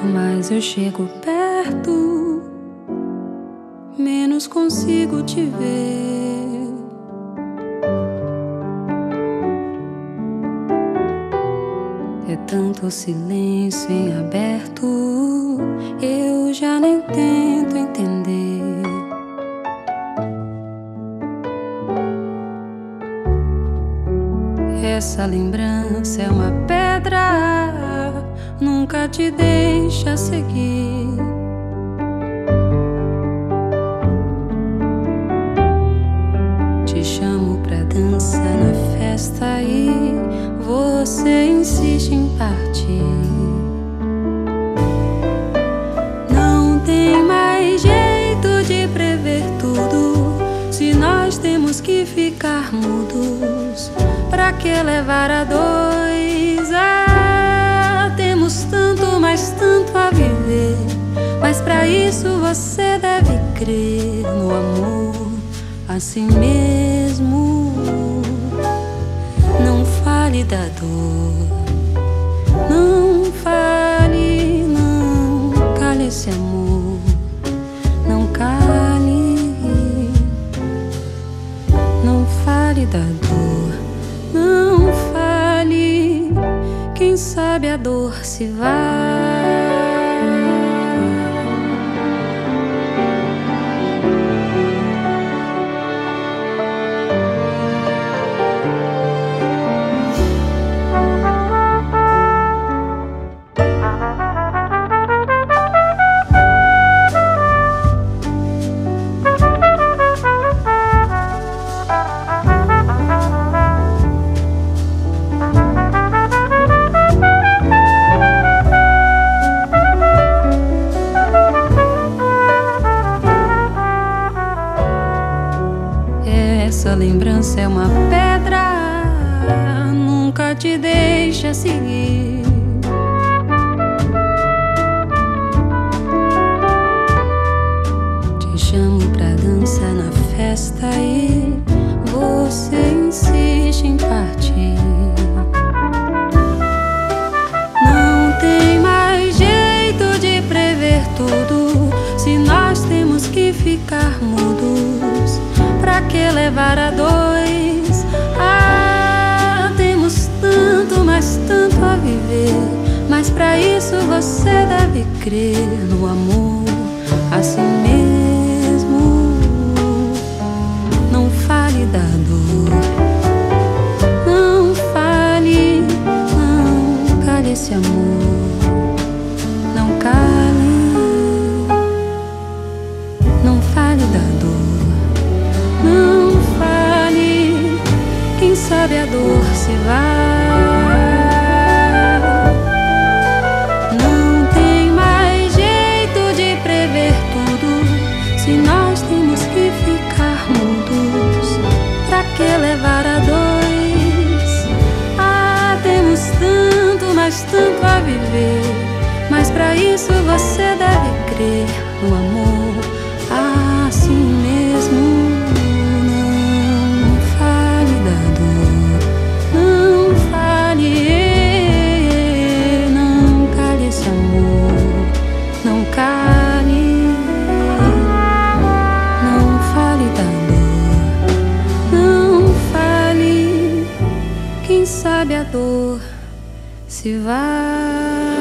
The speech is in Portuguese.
Quanto mais eu chego perto, menos consigo te ver. É tanto silêncio em aberto, eu já nem tento entender. Essa lembrança é uma pedra, nunca te deixa seguir. Te chamo pra dança na festa e você insiste em partir. Não tem mais jeito de prever tudo, se nós temos que ficar mudos. Pra que levar a dois? Temos tanto, mais tanto a viver. Mas pra isso você deve crer no amor, assim mesmo. Não fale da dor, não fale, não cale esse amor, não cale, não fale da dor, não fale, quem sabe a dor se vai. Essa lembrança é uma pedra, nunca te deixa seguir. Te chamo pra dança na festa e você insiste em partir. Não tem mais jeito de prever tudo, se nós temos que ficar mudos. Pra que levar a dois? Temos tanto, mais tanto a viver. Mas pra isso você deve crer no amor, assim mesmo. Não fale da dor, não fale, não cale esse amor, não cale, não fale da dor. Não fale, quem sabe a dor se vai. Não tem mais jeito de prever tudo, se nós temos que ficar mudos. Pra que levar a dois? Temos tanto, mais tanto a viver. Mas pra isso você deve crer no amor, assim mesmo. Sabe a dor se vai.